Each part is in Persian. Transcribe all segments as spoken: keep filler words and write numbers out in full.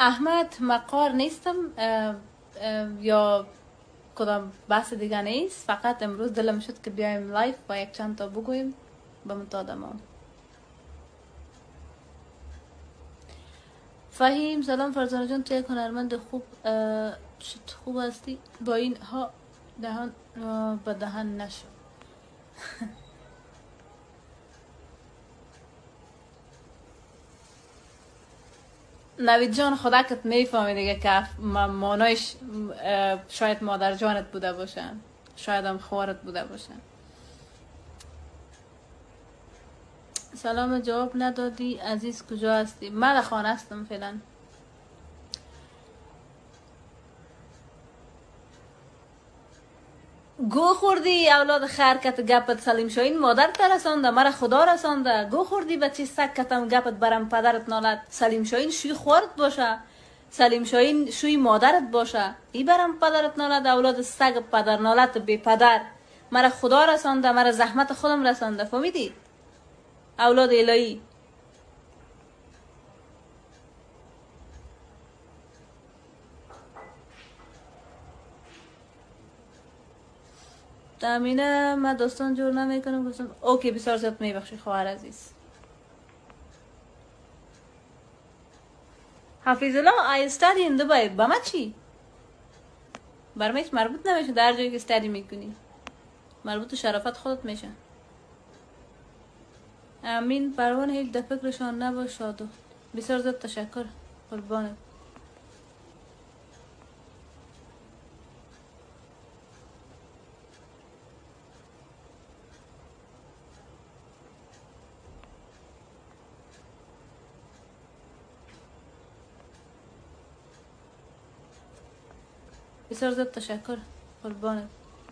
احمد مقار نیستم اه، اه، یا کدام بحث دیگه نیست، فقط امروز دلم شد که بیایم لایف و یک چند تا بگویم به متادمان. فهیم سلام فرزانه جان، تو یک هنرمند خوب اه، شد خوب هستی با این ها دهان اه، به دهن نشو. نوید جان خدا کت میفهمی دیگه که ما- مانایش اه، شاید مادر جانت بوده باشن، شاید هم خوارت بوده باشن. سلام جواب ندادی عزیز، کجا هستی؟ من در خانه هستم فعلا. گو خوردی اولاد خر کت گپت سلیم شاین مادر رسانده، مرا خدا رسانده. گو خوردی بچه سگ کتم گپت برم پدرت نالد. سلیم شاین شوی خورت باشه، سلیم شاین شوی مادرت باشه، ای برم پدرت نالد. اولاد سگ پدر نالت بی پدر، مرا خدا رسانده، مرا زحمت خودم رسانده. فهمیدید اولاد الهی؟ تامینه من داستان جور نمیکنم گفتم اوکی بسیار زیاد میبخشی خواهر عزیز. حفیظ الله I study in Dubai. با ما چی؟ برام هیچ مربوط نمیشه، در جایی که استدی میکنی مربوط به شرافت خودت میشه. امین پروان هیچ در فکرشان نباشاد. بسیار زیاد تشکر قربانت. بسیار زیاد تشکر قربانت.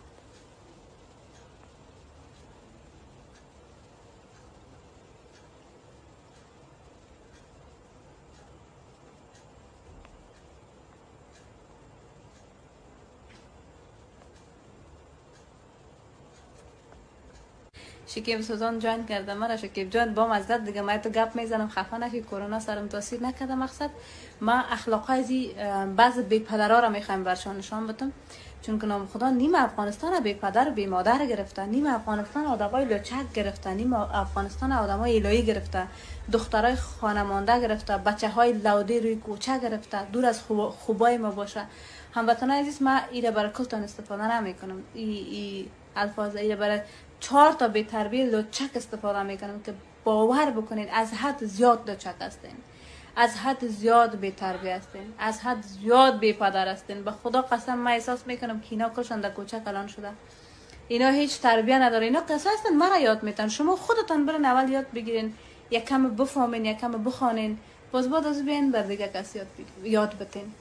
شکیب سوزان جوین کرده مرا. شکیب جان با مزدت دیگه، من تو گپ میزنم خفه نشی، کرونا سرم تاثیر نکرده. مقصد ما اخلاقای ازی بعض بی پدرها را میخوایم برشان نشان بدم، چون که نام خدا نیم افغانستان بی پدر بی مادر گرفته، نیم افغانستان آدمای لچک گرفته، نیم افغانستان آدمای الهی گرفته، دخترای خانمانده گرفته، بچه های لوده روی کوچه گرفته، دور از خوب خوبای ما باشه. هموطنان عزیز ما ایره برای کلتان استفاده نمیکنم، ای ای الفاظ ایره برای چهار تا بی تربیه لچک استفاده میکنم که باور بکنید از حد زیاد لچک هستین، از حد زیاد بی تربیه هستین، از حد زیاد بی پدر هستین. به خدا قسم من احساس میکنم که اینا کلشان در کوچه کلان شده، اینا هیچ تربیه نداره. اینا قصه هستن مرا یاد میتن. شما خودتان برین اول یاد بگیرین، یک کم بفهمین، یک کم بخوانین، باز بعد از بیاین بر دیگه کسی یاد بگیر- یاد بتین.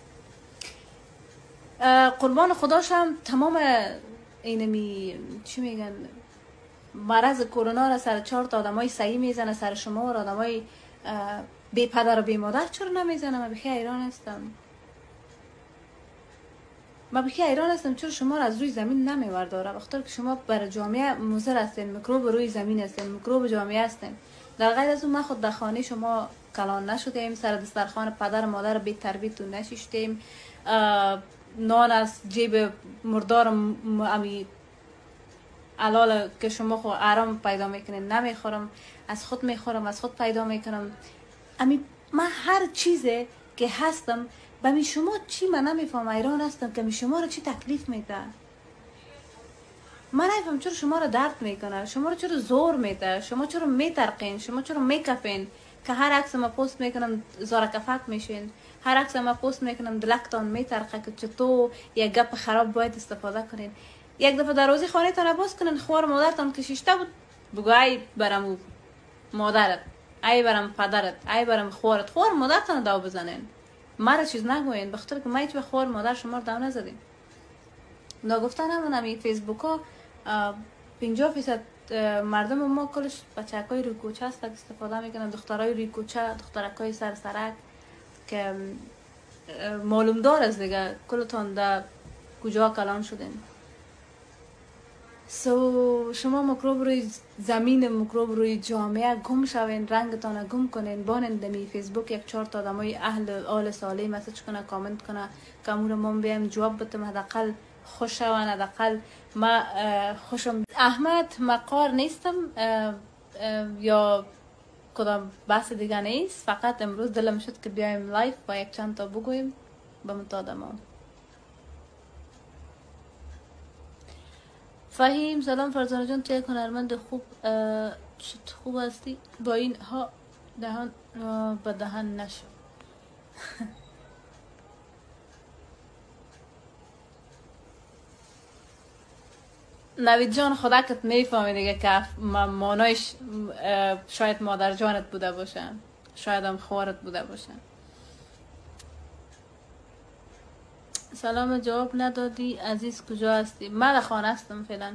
قربان خداشم تمام اینمی چی میگن مرض کرونا را سر چهار تا آدمای صحیح میزنه، سر شما و آدمای بی پدر و بی مادر چرا نمیزنه؟ من بخی ایران هستم، من بخی ایران هستم چرا شما را از روی زمین نمیورداره؟ وقتی که شما بر جامعه مضر هستین، میکروب روی زمین هستین، میکروب جامعه هستین. در غیر از اون ما خود در خانه شما کلان نشدیم، سر دسترخوان پدر و مادر بی تربیتون نشیشتیم، نان از جیب مردار امی علال که شما خو آرام پیدا میکنین نمیخورم، از خود میخورم، از خود پیدا میکنم. امی من هر چیزه که هستم به می شما چی من نمیفهم ایران هستم که می شما رو چی تکلیف میده؟ من نمیفهم چرا شما رو درد میکنه، شما رو چرا زور میده، شما چرا میترقین، شما چرا میکفین که هر عکس ما پست میکنم زارا کفک میشین، هر عکس ما پست میکنم دلکتان میترقه که چطور یک گپ خراب باید استفاده کنین. یک دفعه دروازه خانه تان باز کنین، خوار مادرتان که شیشته بود بگو ای برم مادرت، ای برم پدرت، ای برم خوارت، خوار مادرتان داو بزنین، مرا چیز نگوین، بخاطر که ما هیچ خوار مادر شما رو داو نزدیم. نگفتن همون همی فیسبوک ها پنجاه فیصد مردم ما کلش بچه‌های روی کوچه هست استفاده میکنن، دخترای روی کوچه، دخترکای سر سرک که معلوم دار است دیگه کلتان در کجا کلان شدین. سو شما میکروب روی زمین، میکروب روی جامعه گم شوین، رنگتان گم کنین، بانین دمی فیسبوک یک چهار تا آدمای اهل آل صالح مسیج کنه، کامنت کنه که امور ما بیایم جواب بتم، حداقل خوش شون، حداقل ما خوشم. احمد مقار نیستم یا کدام بحث دیگه نیست، فقط امروز دلم شد که بیایم لایف با یک چند تا بگویم به متادمان. فهیم سلام فرزانه جان، تو یک هنرمند خوب چت خوب هستی، با این ها دهان به دهن نشو. نوید جان خدا کت میفهمی دیگه که مانایش شاید مادر جانت بوده باشه، شاید هم خوارت بوده باشه. سلام جواب ندادی عزیز، کجا هستی؟ من در خانه هستم فعلا.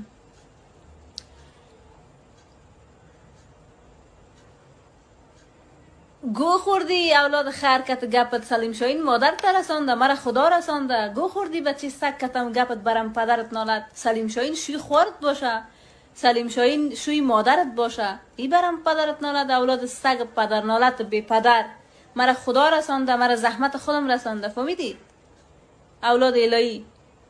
گو خوردی اولاد خرکت گپت سلیم شاین مادر ترسانده، مرا خدا رسانده. گو خوردی بچه سکتم گپت برم پدرت نالد. سلیم شاین شوی خورد باشه، سلیم شاین شوی مادرت باشه، ای برم پدرت نالد. اولاد سگ پدر نالت بی پدر، مرا خدا رسانده، مرا زحمت خودم رسانده. فهمیدی؟ اولاد الهی.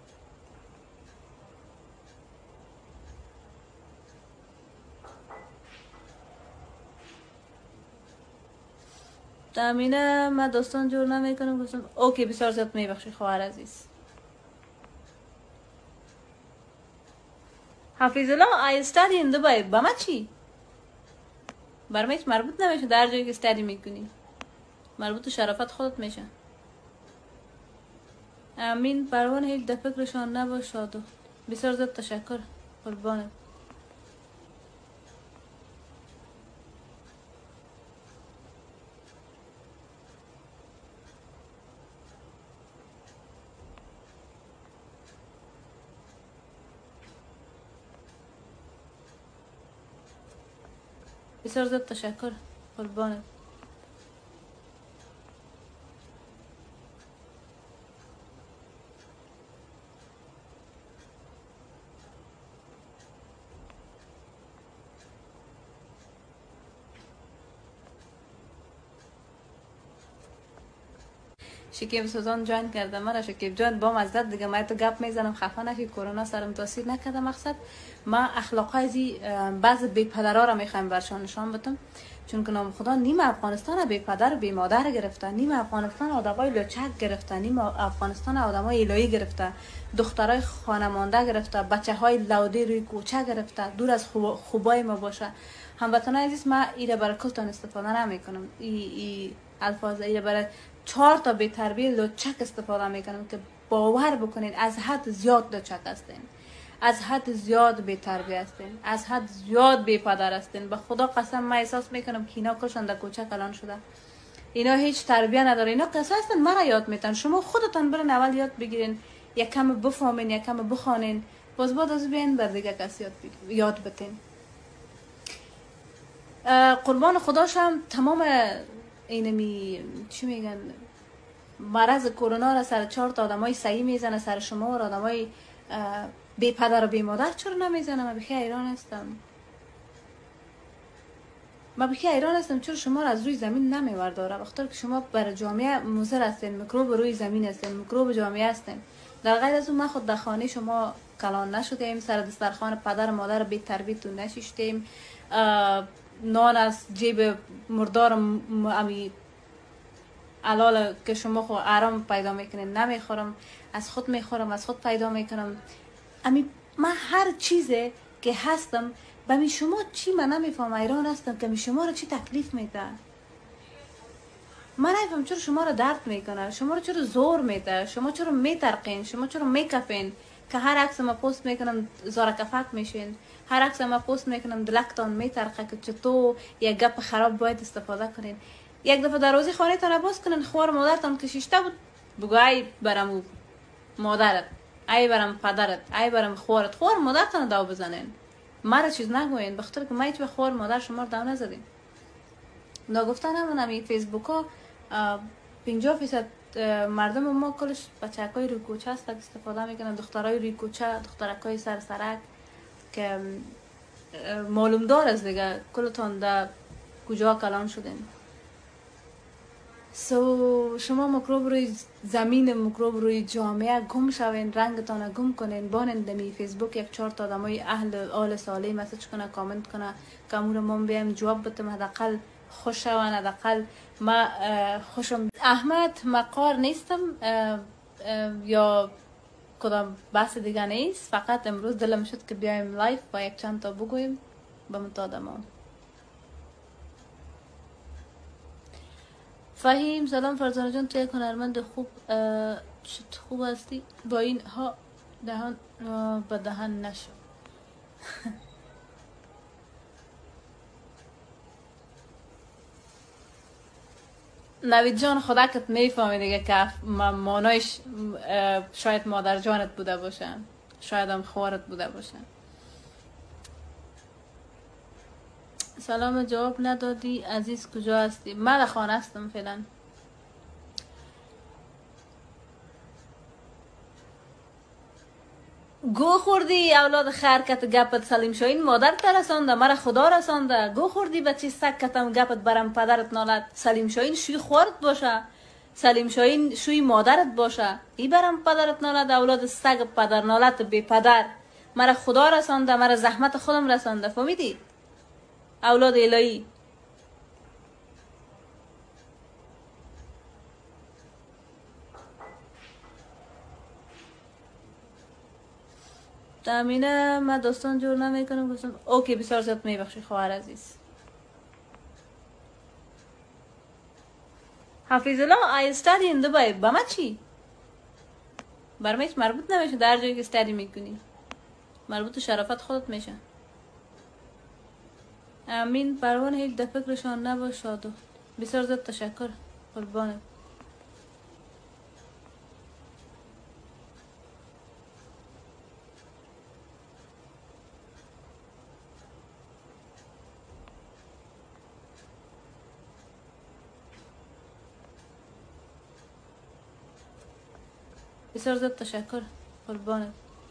تامینه من دوستان جور نمیکنم گفتم اوکی بسیار زیاد میبخشی خواهر عزیز. حفیظ الله I study in Dubai. با ما چی؟ برام هیچ مربوط نمیشه، در جایی که استادی میکنی مربوط به شرافت خودت میشه. امین پروان هیچ در فکرشان نباشاد. بسیار زیاد تشکر قربانت. بسیار زیاد تشکر قربانت. شکیب سوزان جوین کرده مرا. شکیب جان با مزدت دیگه من تو گپ میزنم خفه نشی، کرونا سرم تاثیر نکرده. مقصد ما اخلاق ازی بعض بی پدرها را میخوایم برشان نشان بدم، چون که نام خدا نیم افغانستان بی پدر و بی مادر گرفته، نیم افغانستان آدمای لچک گرفته، نیم افغانستان آدمای الهی گرفته، دخترای خانمانده گرفته، بچه های لودی روی کوچه گرفته، دور از خوب خوبای ما باشه. هموطنان عزیز ما ایره برای کلتان استفاده نمیکنم، ای ای الفاظ ایره برای چهار تا بی تربیه لچک استفاده میکنم که باور بکنین از حد زیاد لچک هستین، از حد زیاد بی تربیه هستین، از حد زیاد بی پدر هستین. به خدا قسم من احساس میکنم که اینا کلشان در کوچه کلان شده، اینا هیچ تربیه نداره، اینا قصه هستن مرا یاد میتن. شما خودتان برین اول یاد بگیرین، یک کم بفهمین، یک کم بخوانین، باز بعد از بیاین بر دیگه کسی یاد یاد بتین. قربان خداشم تمام اینمی چی میگن مرض کرونا را سر چهار تا آدمای صحیح میزنه، سر شما و آدمای بی پدر و بی مادر چرا نمیزنه؟ من بخی ایران هستم، من بخی ایران هستم چرا شما را از روی زمین نمیورداره؟ وقتی که شما برای جامعه مضر هستین، میکروب روی زمین هستین، میکروب جامعه هستین. در غیر از اون ما خود در خانه شما کلان نشدیم، سر دسترخوان پدر و مادر بی تربیتون نشیشتیم، نان از جیب مردار امی علال که شما خو آرام پیدا میکنین نمیخورم، از خود میخورم، از خود پیدا میکنم. امی من هر چیزه که هستم به می شما چی من نمیفهم ایران هستم که می شما رو چی تکلیف میده؟ من نمیفهم چرا شما رو درد میکنه، شما رو چرا زور میده، شما چرا میترقین، شما چرا میکفین که هر عکس ما پست میکنم زارا کفک میشین، هر عکس ما پست میکنم دلکتان میترقه که چطور یک گپ خراب باید استفاده کنین. یک دفعه دروازه خانه تان باز کنین، خوار مادرتان که شیشته بود بگو ای برم مادرت، ای برم پدرت، ای برم خوارت، خوار مادرتان داو بزنین، مرا چیز نگوین، بخاطر که ما هیچ خوار مادر شما رو داو نزدیم. نگفتن همون همی فیسبوک ها پنجاه فیصد مردم ما کلش بچه‌های روی کوچه است استفاده میکنن، دخترای روی کوچه، دخترکای سر سرک که معلوم دار است دیگه کلتان در کجا کلان شدین. سو شما مکروب روی زمین، مکروب روی جامعه گم شوین، رنگتان گم کنین، بانین دمی فیسبوک یک چهار تا آدمای اهل آل صالح مسیج کنه، کامنت کنه که امور ما بیایم جواب بتم، حداقل خوش شون، حداقل ما خوشم. احمد مقار نیستم یا کدام بحث دیگه نیست، فقط امروز دلم شد که بیایم لایف با یک چند تا بگویم به متادمان. فهیم سلام فرزانه جان، تو یک هنرمند خوب چت خوب هستی، با این ها دهان به دهن نشو. نوید جان خدا کت میفهمی دیگه که مانایش شاید مادر جانت بوده باشه، شاید هم خوارت بوده باشه. سلام جواب ندادی عزیز، کجا هستی؟ من در خانه هستم فعلا. گو خوردی اولاد خرکت گپت سلیم شاین مادر ترسانده، مرا خدا رسانده. گو خوردی بچه سکتم گپت برم پدرت نالد. سلیم شاین شوی خورت باشه، سلیم شاین شوی مادرت باشه، ای برم پدرت نالد. اولاد سگ پدر نالت بی پدر، مرا خدا رسانده، مرا زحمت خودم رسانده. فهمیدی؟ اولاد الهی. تامینه من داستان جور نمیکنم گفتم اوکی بسیار زیاد میبخشی خواهر عزیز. حفیظ الله I study in Dubai. با ما چی؟ برام هیچ مربوط نمیشه، در جایی که استادی میکنی مربوط شرافت خودت میشه. امین پروان هیچ در فکرشان نباشاد. بسیار زیاد تشکر قربانت. بسیار زیاد تشکر قربانت.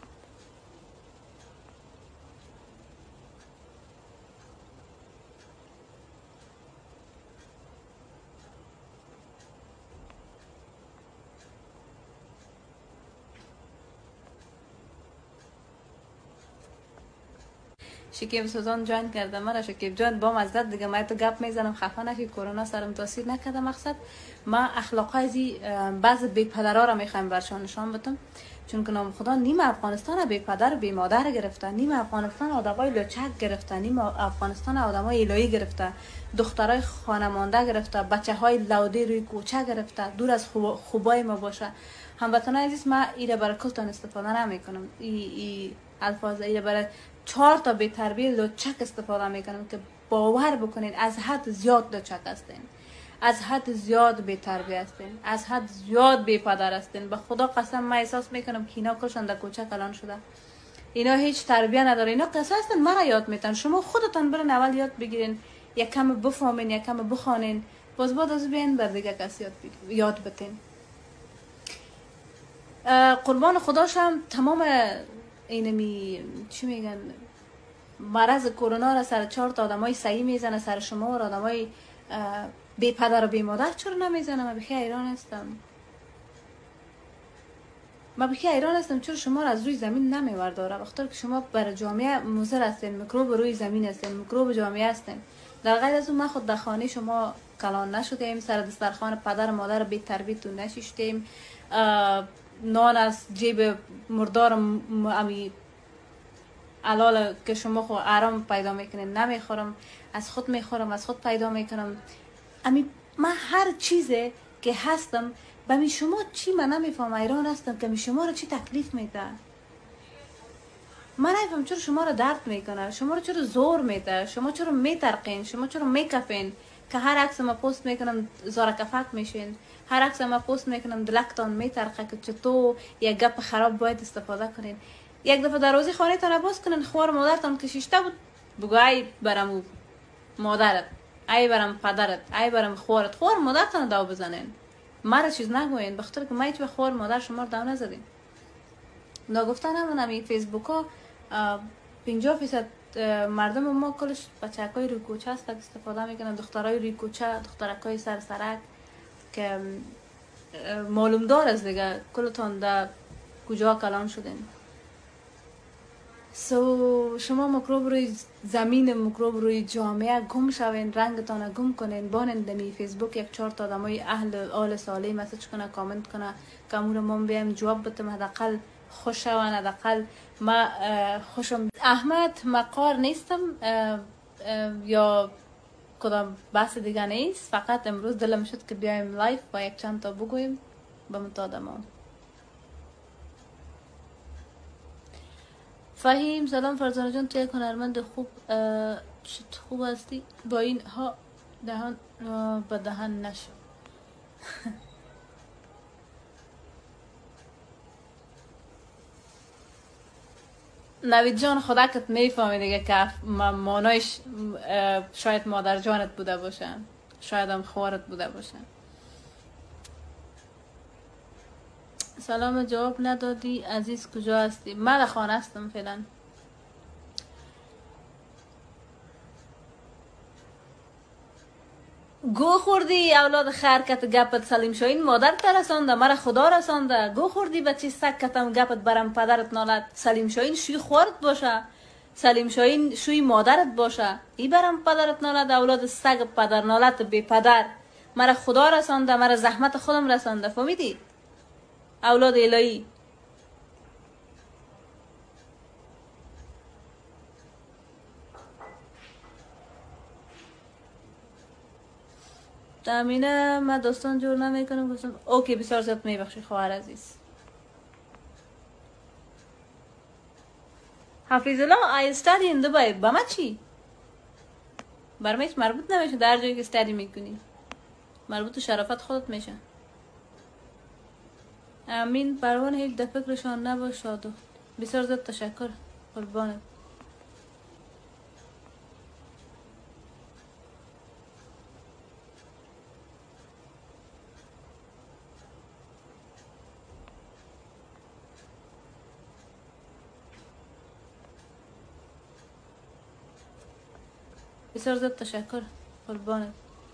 شکیب سوزان جوین کرده مرا. شکیب جان با مزدت دیگه من تو گپ میزنم خفه نشی، کرونا سرم تاثیر نکرده. مقصد ما اخلاق ازی بعض بی پدرها را میخوایم برشان نشان بدم، چون که نام خدا نیم افغانستان بی پدر بی مادر گرفته، نیم افغانستان آدمای لچک گرفته، نیم افغانستان آدمای الهی گرفته، دخترای خانمانده گرفته، بچه های لوده روی کوچه گرفته، دور از خوب خوبای ما باشه. هموطنان عزیز ما ایره برای کلتان استفاده نمیکنم، ای ای الفاظ ایره برای چهار تا بی تربیه لچک استفاده میکنم که باور بکنین از حد زیاد لچک هستین، از حد زیاد بی تربیه هستین، از حد زیاد بی پدر هستین. به خدا قسم من احساس میکنم که اینا کلشان در کوچه کلان شده، اینا هیچ تربیه نداره، اینا قصه هستن مرا یاد میتن. شما خودتان برین اول یاد بگیرین، یک کم بفهمین، یک کم بخوانین، باز بعد از بیاین بر دیگه کسی یاد یاد بتین. قربان خداشم تمام اینمی چی میگن مرض کرونا را سر چهار تا آدمای صحیح میزنه، سر شما و آدمای بی پدر و بی مادر چرا نمیزنه؟ من بخی ایران هستم، من بخی ایران هستم چرا شما را از روی زمین نمیورداره؟ وقتی که شما برای جامعه مضر هستین، میکروب روی زمین هستین، میکروب جامعه هستین. در غیر از اون ما خود در خانه شما کلان نشدیم، سر دسترخوان پدر و مادر بی تربیتون نشیشتیم، نان از جیب مردار امی علال که شما خو آرام پیدا میکنین نمیخورم، از خود میخورم، از خود پیدا میکنم. امی من هر چیزه که هستم به می شما چی من نمیفهم ایران هستم که می شما رو چی تکلیف میده؟ من نمیفهم چرا شما رو درد میکنه، شما رو چرا زور میده، شما چرا میترقین، شما چرا میکفین که هر عکس ما پست میکنم زارا کفک میشین، هر عکس ما پست میکنم دلکتان میترقه که چطور یک گپ خراب باید استفاده کنین. یک دفعه دروازه خانه تان باز کنین، خوار مادرتان که شیشته بود بگو ای برم مادرت، ای برم پدرت، ای برم خوارت، خوار مادرتان داو بزنین، مرا چیز نگوین، بخاطر که ما هیچ خوار مادر شما رو داو نزدیم. نگفتن همون همی فیسبوک ها پنجاه فیصد مردم ما کلش بچکای روی کوچه است استفاده میکنن، دخترای روی کوچه، دخترکای سر سرک که معلوم دار است دیگه کلتان در کجا کلان شدین. سو شما مکروب روی زمین، مکروب روی جامعه گم شوین، رنگتان گم کنین، بانن دمی فیسبوک یک چهار تا آدمای اهل آل صالح مسیج کنه، کامنت کنه که امور ما بیایم جواب بتم، حداقل خوش شوان، حداقل ما خوشم. احمد مقار نیستم یا کدام بحث دیگه نیست، فقط امروز دلم شد که بیایم لایف با یک چند تا بگویم به متادمان. فهیم سلام فرزانه جان، تو یک هنرمند خوب چت خوب هستی، با این ها دهان به دهن نشو. نوید جان خدا کت میفهمی دیگه که مانایش شاید مادر جانت بوده باشه، شاید هم خوارت بوده باشه. سلام جواب ندادی عزیز، کجا هستی؟ من در خانه هستم فعلا. گو خوردی اولاد خر کت گپت سلیم شاین مادر ترسانده، مرا خدا رسانده. گو خوردی بچه سگ کتم گپت برم پدرت نالد، سلیم شاین شوی خورت باشه، سلیم شاین شوی مادرت باشه، ای برم پدرت نالد. اولاد سگ پدر نالت بی پدر، مرا خدا رسانده، مرا زحمت خودم رسانده. فهمیدی؟ اولاد الهی. تامینه من دوستان جور نمیکنم گفتم اوکی بسیار زیاد میبخشی خواهر عزیز. حفیظ الله I study in Dubai. با ما چی؟ برمیش مربوط نمیشه، در جایی که استادی میکنی مربوط شرافت خودت میشه. امین پروان هیچ در فکرشان نباشاد. بسیار زیاد تشکر قربانت. بسیار زیاد تشکر قربانت.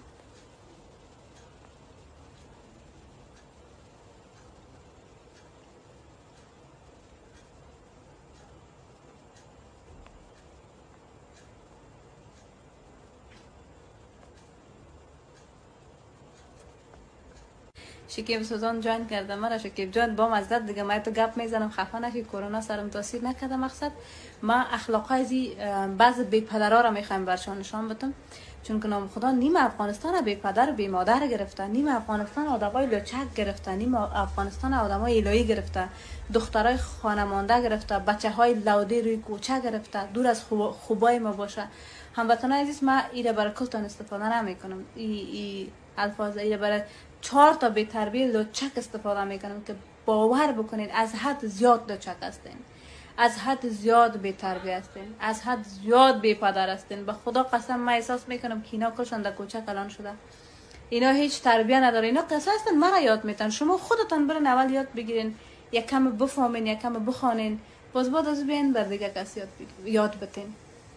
شکیب سوزان جوین کرده مرا. شکیب جان با مزدت دیگه من تو گپ میزنم خفه نشی، کرونا سرم تاثیر نکرده. مقصد ما اخلاقای زی بعض بی پدرها را میخوایم برشان نشان بدم، چون که نام خدا نیم افغانستان بی پدر و بی مادر گرفته، نیم افغانستان آدمای لچک گرفته، نیم افغانستان آدمای الهی گرفته، دخترای خانمانده گرفته، بچه های لوده روی کوچه گرفته، دور از خوب خوبای ما باشه. هموطنان عزیز ما ایره برای کلتان استفاده نمی کنم، ای, ای الفاظ ایره برای چهار تا بی تربیه لچک استفاده میکنم که باور بکنین از حد زیاد لچک هستین، از حد زیاد بی تربیه هستین، از حد زیاد بی پدر هستین. به خدا قسم من احساس میکنم که اینا کلشان در کوچه کلان شده، اینا هیچ تربیه نداره، اینا قصه هستن مرا یاد میتن. شما خودتان برین اول یاد بگیرین، یک کم بفهمین، یک کم بخوانین، باز بعد از بیاین بر دیگه کسی یاد یاد بتین.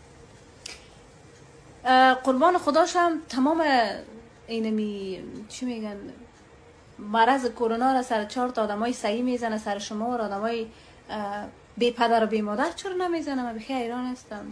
قربان خداشم تمام اینمی چی میگن مرض کرونا را سر چهار تا آدمای صحیح میزنه، سر شما را آدمای بی پدر و بی مادر چرا نمیزنه؟ من بخی ایران هستم،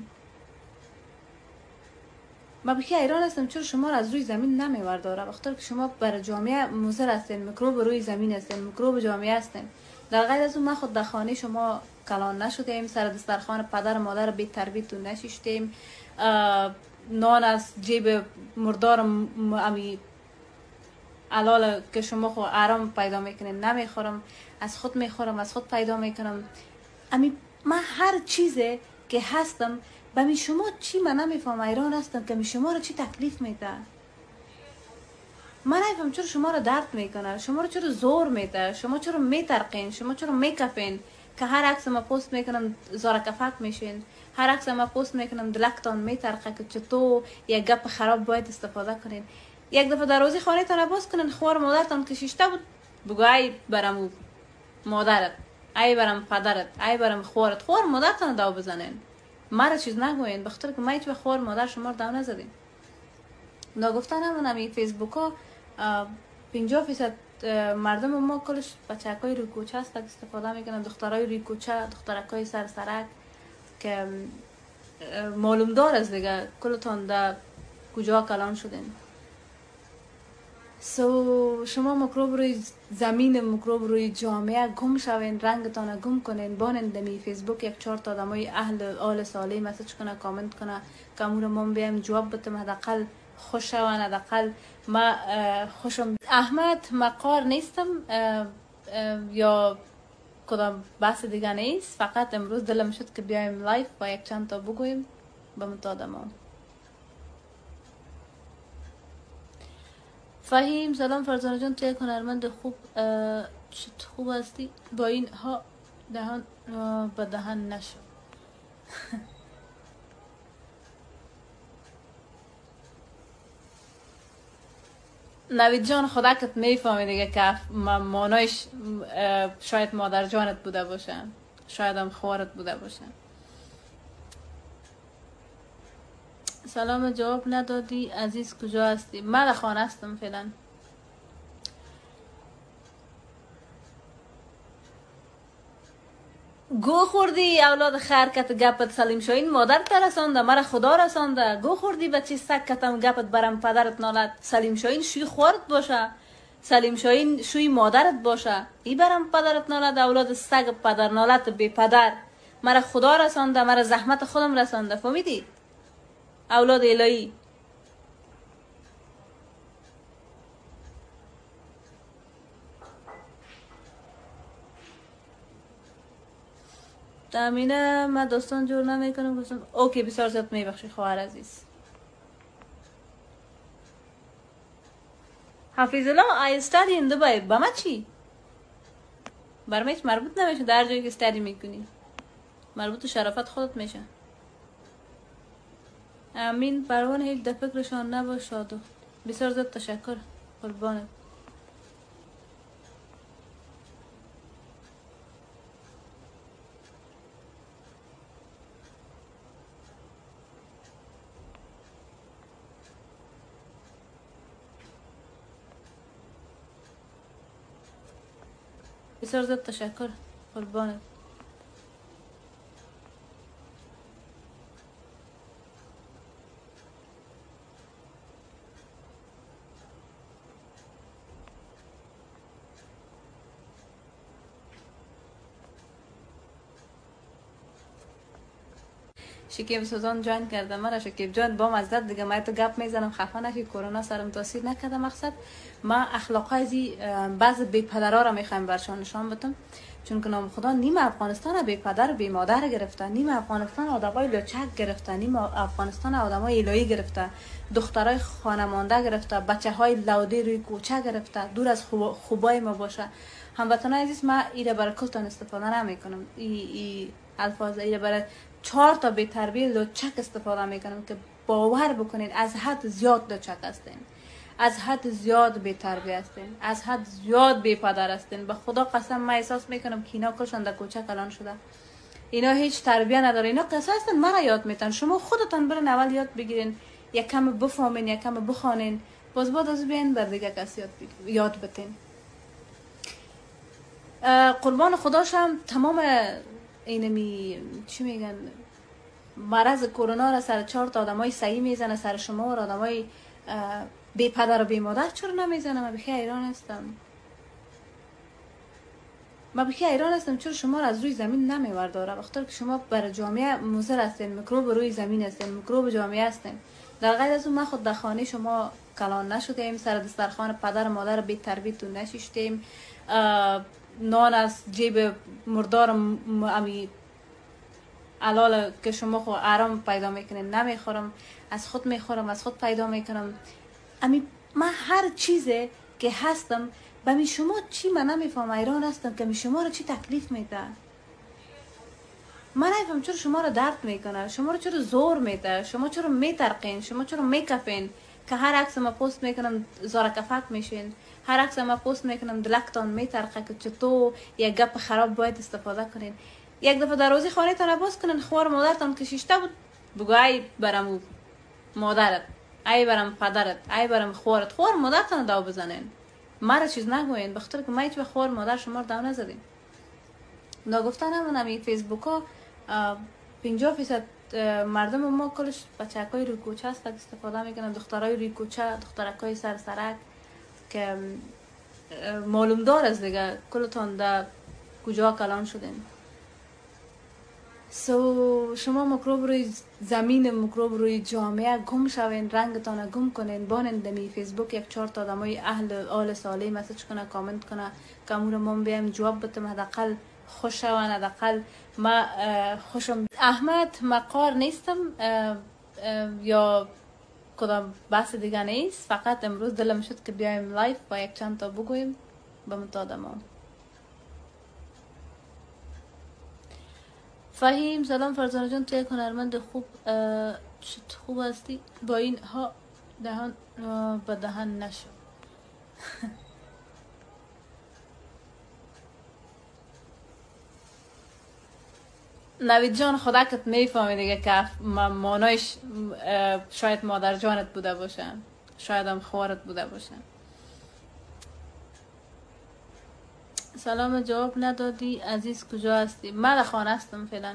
من بخی ایران هستم چرا شما را از روی زمین نمیورداره؟ وقتی که شما برای جامعه مضر هستین، میکروب روی زمین هستین، میکروب جامعه هستین. در غیر از اون ما خود در خانه شما کلان نشدیم، سر دسترخوان پدر و مادر بی تربیتون نشیشتیم، نان از جیب مردار امی علال که شما خو آرام پیدا میکنین نمیخورم، از خود میخورم، از خود پیدا میکنم. امی من هر چیزه که هستم به می شما چی من نمیفهم ایران هستم که می شما رو چی تکلیف میده؟ من نمیفهم چرا شما رو درد میکنه، شما رو چرا زور میده، شما چرا میترقین، شما چرا میکفین که هر عکس ما پست میکنم زارا کفک میشین، هر عکس ما پست میکنم دلکتان میترقه که چطور یک گپ خراب باید استفاده کنین. یک دفعه دروازه خانه تان باز کنین، خوار مادرتان که شیشته بود بگو ای برم مادرت، ای برم پدرت، ای برم خوارت، خوار مادرتان داو بزنین. مرا چیز نگوین، بخاطر که ما هیچ وقت خوار مادر شما رو دو نزدیم. نگفتن همون همی فیسبوک ها پنجاه فیصد مردم ما کلش بچه‌های روی کوچه هست استفاده میکنن، دخترای روی کوچه، دخترکای سر سرک که معلوم دار است دیگه کلتون در کجا کلان شدین. سو شما مکروب روی زمین، مکروب روی جامعه گم شوین، رنگتان گم کنین، بانن دمی فیسبوک یک چهار تا آدمای اهل آل صالح مسیج کنه، کامنت کنه که امور ما بیایم جواب بتم، حداقل خوش شوان، حداقل ما خوشم. احمد مقار نیستم یا کدام بحث دیگه نیست، فقط امروز دلم شد که بیایم لایف با یک چند تا بگویم به متادمان. فهیم سلام فرزانه جان، تو یک هنرمند خوب چت خوب هستی، با این ها دهان به دهان نشو. نوید جان خدا کت میفهمی دیگه که مانایش شاید مادر جانت بوده باشه، شاید هم خوارت بوده باشه. سلام جواب ندادی عزیز، کجا هستی؟ من در خانه هستم فعلا. گو خوردی اولاد خرکت گپت سلیم شاین مادر ترسانده، مرا خدا رسانده. گو خوردی بچه سکتم گپت برم پدرت نالد، سلیم شاین شوی خورد باشه، سلیم شاین شوی مادرت باشه، ای برم پدرت نالد. اولاد سگ پدر نالت بی پدر، مرا خدا رسانده، مرا زحمت خودم رسانده. فهمیدی؟ اولاد الهی. تامینه من دوستان جور نمیکنم گفتم اوکی بسیار زیاد میبخشی خواهر عزیز. حفیظ الله I study in Dubai. با ما چی؟ برام هیچ مربوط نمیشه، در جایی که استادی میکنی مربوط به شرافت خودت میشه. امین پروانه هیچ در فکرشان نباشاد. بسیار زیاد تشکر قربانت. بسیار زیاد تشکر قربانت. شکیب سوزان جوین کرده مرا. شکیب جان با مزدت دیگه من تو گپ میزنم خفه نشی، کرونا سرم تاثیر نکرده. مقصد ما اخلاقای زی بعض بی پدرها را میخوایم برشان نشان بدم، چون که نام خدا نیم افغانستان بی پدر بی مادر گرفته، نیم افغانستان آدمای لچک گرفته، نیم افغانستان آدمای الهی گرفته، دخترای خانمانده گرفته، بچه های لوده روی کوچه گرفته، دور از خوب خوبای ما باشه. هموطنان عزیز ما ایره برای کلتان استفاده نمیکنم، ای ای الفاظ ایره برای چهار تا بی تربیه لچک استفاده میکنم که باور بکنید از حد زیاد لچک هستین، از حد زیاد بی تربیه هستین، از حد زیاد بی پدر هستین. به خدا قسم من احساس میکنم که اینا کلشان در کوچه کلان شده، اینا هیچ تربیه نداره، اینا قصه هستن مرا یاد میتن. شما خودتان برین اول یاد بگیرین، یک کم بفهمین، یک کم بخوانین، باز بعد از بیاین بر دیگه کسی یاد یاد بتین. قربان خداشم تمام اینمی چی میگن مرض کرونا را سر چهار تا آدمای صحیح میزنه، سر شما را آدمای بی پدر و بی مادر چرا نمیزنه؟ من بخی ایران هستم، من بخی ایران هستم چرا شما را از روی زمین نمیورداره؟ وقتی که شما برای جامعه مضر هستین، میکروب روی زمین هستین، میکروب جامعه هستین. در غیر از اون ما خود در خانه شما کلان نشدیم، سر دسترخوان پدر و مادر بی تربیتون نشیشتیم، نان از جیب مردار امی علال که شما خو آرام پیدا میکنین نمیخورم، از خود میخورم، از خود پیدا میکنم. امی من هر چیزه که هستم به می شما چی من نمیفهم ایران هستم که می شما رو چی تکلیف میده؟ من نمیفهم چرا شما رو درد میکنه، شما رو چرا زور میده، شما چرا میترقین، شما چرا میکفین که هر عکس ما پست میکنم زارا کفک میشین، هر عکس ما پست میکنم دلکتان میترقه که چطور یک گپ خراب باید استفاده کنین. یک دفعه دروازه خانه تان باز کنن خوار مادرتان که شیشته بود بگو ای برم مادرت، ای برم پدرت، ای برم خوارت، خوار مادرتان داو بزنین. مرا چیز نگوین بخاطر که ما هیچ خوار مادر شما رو داو نزدیم. نگفتن همون همی فیسبوک ها پنجاه فیصد مردم ما کلش بچه‌های روی کوچه است استفاده میکنن، دخترای روی کوچه، دخترکای سر سرک که معلوم دار است دیگه کلتان در کجا کلان شدین. سو شما مکروب روی زمین، مکروب روی جامعه گم شوین، رنگتان گم کنین، بانن دمی فیسبوک یک چهار تا آدمای اهل آل صالح مسیج کنه، کامنت کنه که امور ما بیایم جواب بتم، حداقل خوش شوان، حداقل ما خوشم. احمد مقار نیستم یا کدام بحث دیگه نیست، فقط امروز دلم شد که بیایم لایف با یک چند تا بگویم به متادم ها. فهیم سلام فرزانه جان، تو یک هنرمند خوب چت خوب هستی، با این ها دهان به دهن نشو. نوید جان خدا کت میفهمی دیگه که مانایش شاید مادر جانت بوده باشه، شاید هم خوارت بوده باشه. سلام جواب ندادی عزیز، کجا هستی؟ من در خانه هستم فعلا.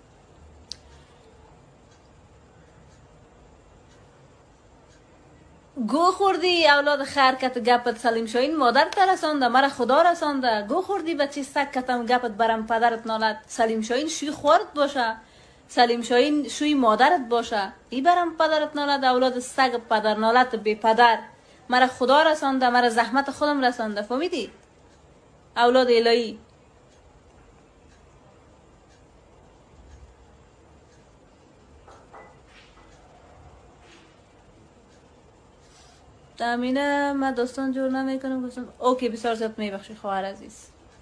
گو خوردی اولاد خرکت گپت سلیم شاین مادر ترسانده، مرا خدا رسانده. گو خوردی بچه سکتم گپت برم پدرت نالد، سلیم شاین شوی خورد باشه، سلیم شاین شوی مادرت باشه، ای برم پدرت نالد. اولاد سگ پدر نالت بی پدر، مرا خدا رسانده، مرا زحمت خودم رسانده. فهمیدی؟ اولاد الهی. تامینه من داستان جور نمیکنم گفتم اوکی بسیار زیاد میبخشی خواهر عزیز.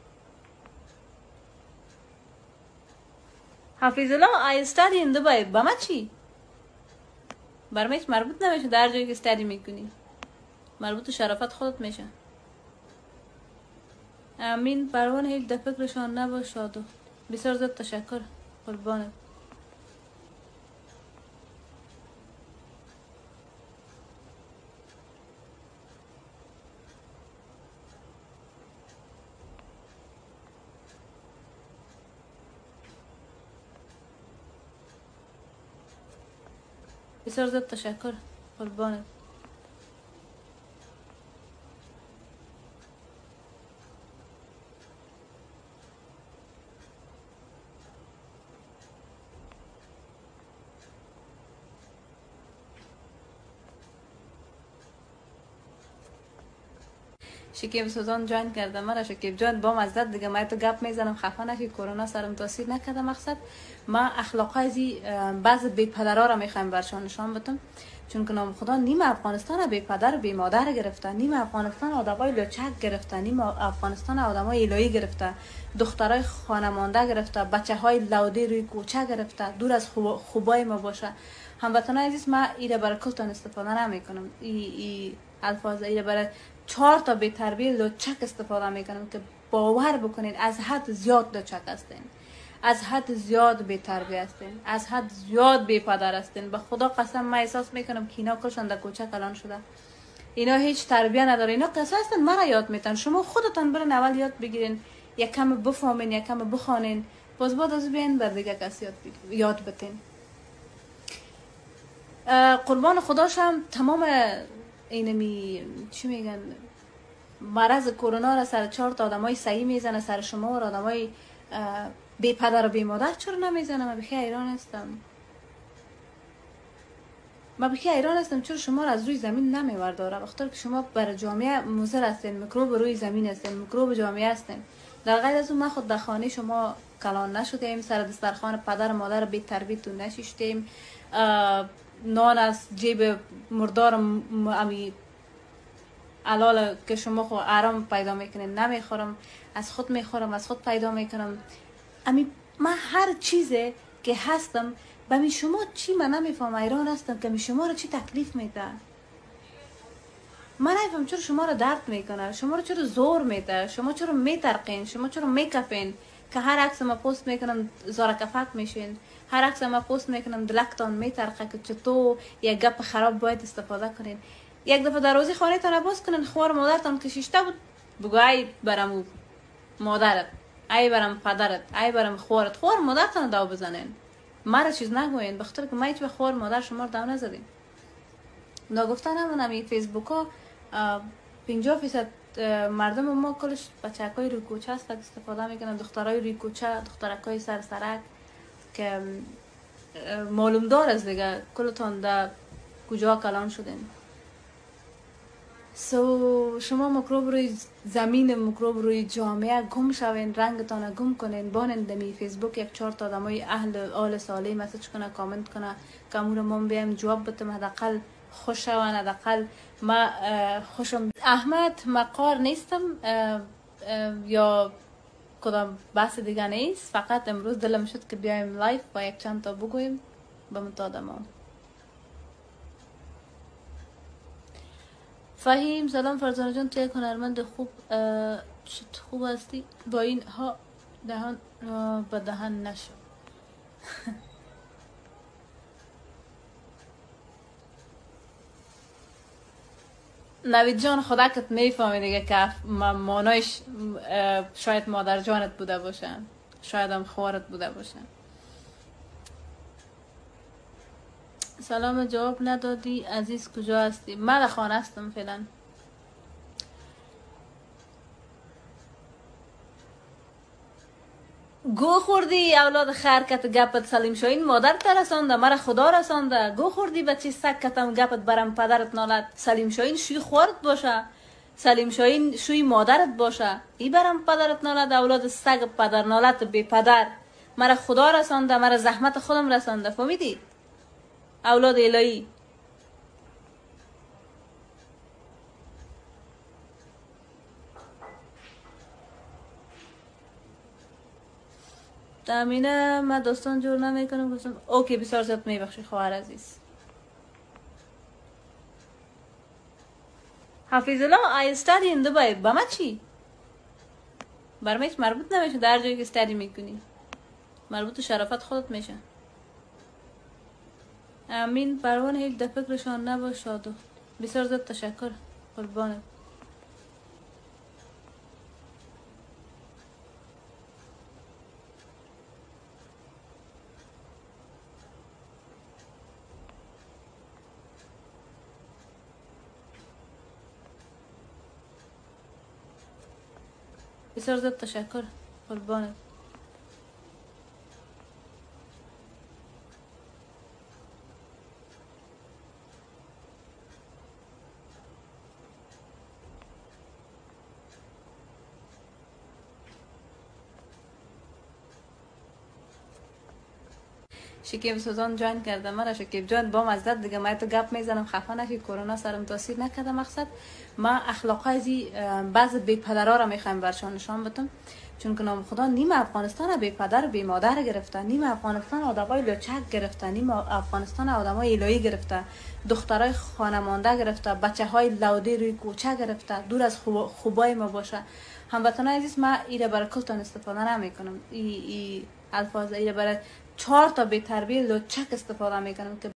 حفیظ الله I study in Dubai. با ما چی؟ برام هیچ مربوط نمیشه، در جایی که استادی میکنی مربوط شرافت خودت میشه. امین پروان هیچ در فکرشان نباشاد. بسیار زیاد تشکر قربانت. بسیار زیاد تشکر قربانت. شکیب سوزان جوین کرده. مرا شکیب جان با مزدت دیگه من تو گپ میزنم خفه نشی، کرونا سرم تاثیر نکرده. مقصد ما اخلاق ازی بعض بی پدرها را میخوایم برشان نشان بدم، چون که نام خدا نیم افغانستان بی پدر بی مادر گرفته، نیم افغانستان آدمای لچک گرفته، نیم افغانستان آدمای الهی گرفته، دخترای خانمانده گرفته، بچه های لوده روی کوچه گرفته، دور از خوب خوبای ما باشه. هموطنان عزیز ما ایره برای کلتان استفاده نمیکنم، ای ای الفاظ ایره برای چهار تا بی تربیه لچک استفاده میکنم که باور بکنید از حد زیاد لچک هستین، از حد زیاد بی تربیه هستین، از حد زیاد بی پدر هستین. به خدا قسم من احساس میکنم که اینا کلشان در کوچه کلان شده، اینا هیچ تربیه نداره، اینا قصه هستن مرا یاد میتن. شما خودتان برین اول یاد بگیرین، یک کم بفهمین، یک کم بخوانین، باز بعد از بیاین بر دیگه کسی یاد یاد بتین. قربان خداشم تمام اینمی چی میگن مرض کرونا را سر چهار تا آدمای صحیح میزنه، سر شما و آدمای بی پدر و بی مادر چرا نمیزنه؟ من بخی ایران هستم، من بخی ایران هستم چرا شما را از روی زمین نمیورداره؟ وقتی که شما برای جامعه مضر هستین، میکروب روی زمین هستین، میکروب جامعه هستین. در غیر از اون ما خود در خانه شما کلان نشدیم، سر دسترخوان پدر و مادر بی تربیتون نشیشتیم، نان از جیب مردار امی علال که شما خو آرام پیدا میکنین نمیخورم، از خود میخورم، از خود پیدا میکنم. امی من هر چیزه که هستم به می شما چی من نمیفهم ایران هستم که می شما رو چی تکلیف میده؟ من نمیفهم چرا شما رو درد میکنه، شما رو چرا زور میده، شما چرا میترقین، شما چرا میکفین، که هر عکس ما پست میکنم زارا کفک میشین، هر عکس ما پست میکنم دلکتان میترقه که چطور یک گپ خراب باید استفاده کنین. یک دفعه دروازه خانه تان باز کنین، خوار مادرتان که شیشته بود بگو ای برم مادرت، ای برم پدرت، ای برم خوارت، خوار مادرتان داو بزنین. مرا چیز نگوین، بخاطر که ما هیچ خوار مادر شما رو داو نزدیم. نگفتن همون می فیسبوک ها پنجاه فیصد مردم ما کلش بچه‌های روی کوچه است استفاده میکنن، دخترای روی کوچه، دخترکای سر سرک که معلوم دار است دیگه کلتون در کجا کلان شدین. سو شما مکروب روی زمین، مکروب روی جامعه گم شوین، رنگتان گم کنین، بانن دمی فیسبوک یک چهار تا آدمای اهل آل صالح مسیج کنه، کامنت کنه که امور ما بیایم جواب بتم، حداقل خوش شوان، حداقل ما خوشم. احمد مقار نیستم یا کدام بحث دیگه نیست، فقط امروز دلم شد که بیایم لایف با یک چند تا بگویم به متادما. فهیم سلام فرزانه جان، تو یک هنرمند خوب شد، خوب هستی با این ها دهان به دهن نشو. نوید جان خدا کت میفهمی دیگه که مانایش شاید مادر جانت بوده باشه، شاید هم خوارت بوده باشه. سلام جواب ندادی عزیز، کجا هستی؟ من در خانه هستم فعلا. گو خوردی اولاد خرکت گپت سلیم شاین مادر ترسانده، مرا خدا رسانده. گو خوردی بچه سکتم گپت برم پدرت نالد. سلیم شاین شوی خورد باشه، سلیم شاین شوی مادرت باشه، ای برم پدرت نالد. اولاد سگ پدر نالت بی پدر، مرا خدا رسانده، مرا زحمت خودم رسانده. فهمیدی؟ اولاد الهی. تامینه من داستان جور نمیکنم. گفتم اوکی بسیار زیاد میبخشی خواهر عزیز. حفیظ الله I study in Dubai. با ما چی؟ برام هیچ مربوط نمیشه، در جایی که استادی میکنی مربوط شرافت خودت میشه. امین پروانه هیچ در فکرشان نباشاد. بسیار زیاد تشکر قربانت. بسیار زیاد تشکر قربانت. شکیب سوزان جوین کرده. مرا شکیب جان با مزدت دیگه من تو گپ میزنم خفه نشی، کرونا سرم تاثیر نکرده. مقصد ما اخلاق ازی بعض بی پدرها را میخوایم برشان نشان بدم، چون که نام خدا نیم افغانستان بی پدر بی مادر گرفته، نیم افغانستان آدمای لچک گرفته، نیم افغانستان آدمای الهی گرفته، دخترای خانمانده گرفته، بچه های لودی روی کوچه گرفته، دور از خوب خوبای ما باشه. هموطنان عزیز ما ایره برای کلتان استفاده نمی کنم، ای, ای الفاظ ایره برای چهار تا بی تربیه لچک استفاده میکنم که